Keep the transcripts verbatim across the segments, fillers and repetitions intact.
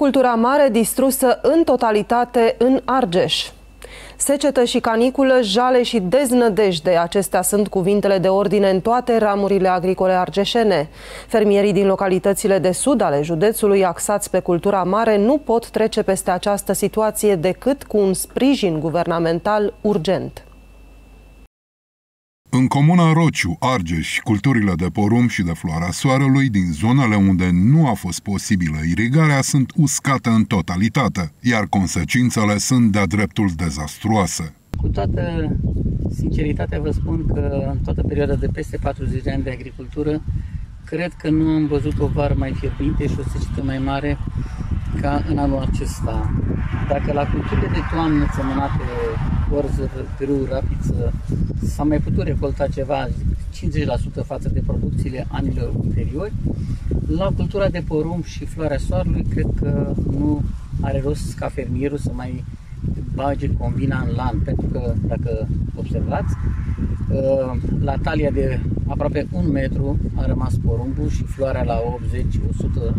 Cultura mare distrusă în totalitate în Argeș. Secetă și caniculă, jale și deznădejde, acestea sunt cuvintele de ordine în toate ramurile agricole argeșene. Fermierii din localitățile de sud ale județului, axați pe cultura mare, nu pot trece peste această situație decât cu un sprijin guvernamental urgent. În comuna Rociu, Argeș, culturile de porumb și de floarea soarelui din zonele unde nu a fost posibilă irigarea sunt uscate în totalitate, iar consecințele sunt de-a dreptul dezastruoase. Cu toată sinceritatea vă spun că în toată perioada de peste patruzeci de ani de agricultură, cred că nu am văzut o vară mai fierbinte și o secetă mai mare ca în anul acesta. Dacă la culturile de toamnă semănate orză, grâu, rapiță s-a mai putut recolta ceva, cincizeci la sută față de producțiile anilor anteriori, la cultura de porumb și floarea soarelui cred că nu are rost ca fermierul să mai bage combina în lan, pentru că dacă observați, la talia de aproape un metru a rămas porumbul și floarea la optzeci la o sută,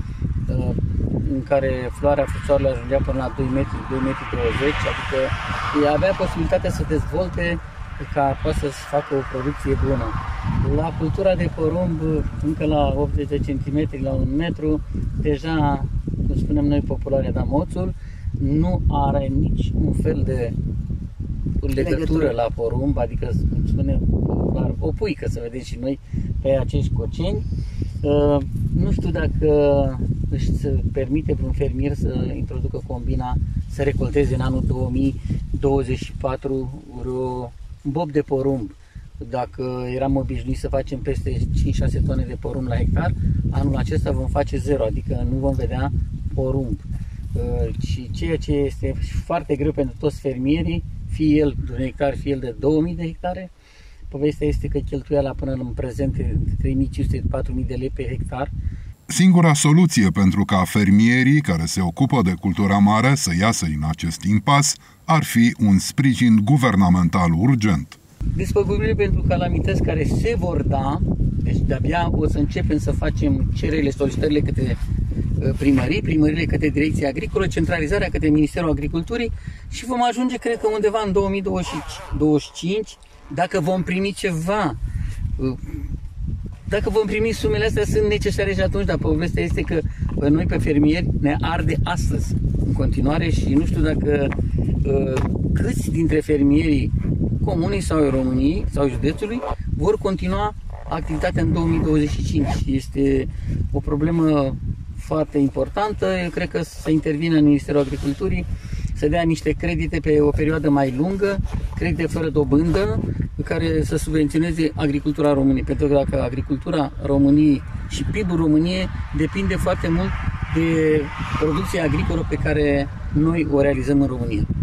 în care floarea soarelui ajungea până la doi metri, doi virgulă douăzeci metri, adică ea avea posibilitatea să dezvolte ca poate să facă o producție bună. La cultura de porumb, încă la optzeci de centimetri, la un metru, deja, cum spunem noi popularea, da, moțul, nu are nici un fel de legătură, legătură la porumb, adică, cum spunem, doar o puică, să vedeți și noi pe acești coceni. Uh, nu știu dacă își se permite vreun fermier să introducă combina, să recolteze în anul două mii douăzeci și patru un bob de porumb. Dacă eram obișnuiți să facem peste cinci șase tone de porumb la hectar, anul acesta vom face zero, adică nu vom vedea porumb. Uh, și ceea ce este foarte greu pentru toți fermierii, fie el de un hectar, fie el de două mii de hectare, povestea este că cheltuiala până în prezent de trei mii cinci sute - patru mii de lei pe hectar. Singura soluție pentru ca fermierii care se ocupă de cultura mare să iasă din acest impas ar fi un sprijin guvernamental urgent. Despăgubirile pentru calamități care se vor da, deci de-abia o să începem să facem cererile, solicitările către primării, primările către Direcția Agricolă, centralizarea către Ministerul Agriculturii și vom ajunge, cred că, undeva în două mii douăzeci și cinci, dacă vom primi ceva. Dacă vom primi sumele astea, sunt necesare și atunci, dar povestea este că pe noi, pe fermieri, ne arde astăzi în continuare și nu știu dacă uh, câți dintre fermierii comunei sau României sau județului vor continua activitatea în două mii douăzeci și cinci. Este o problemă foarte importantă. Eu cred că să intervină în Ministerul Agriculturii, să dea niște credite pe o perioadă mai lungă, credite fără dobândă, care să subvenționeze agricultura României. Pentru că dacă agricultura României și P I B-ul României depinde foarte mult de producția agricolă pe care noi o realizăm în România.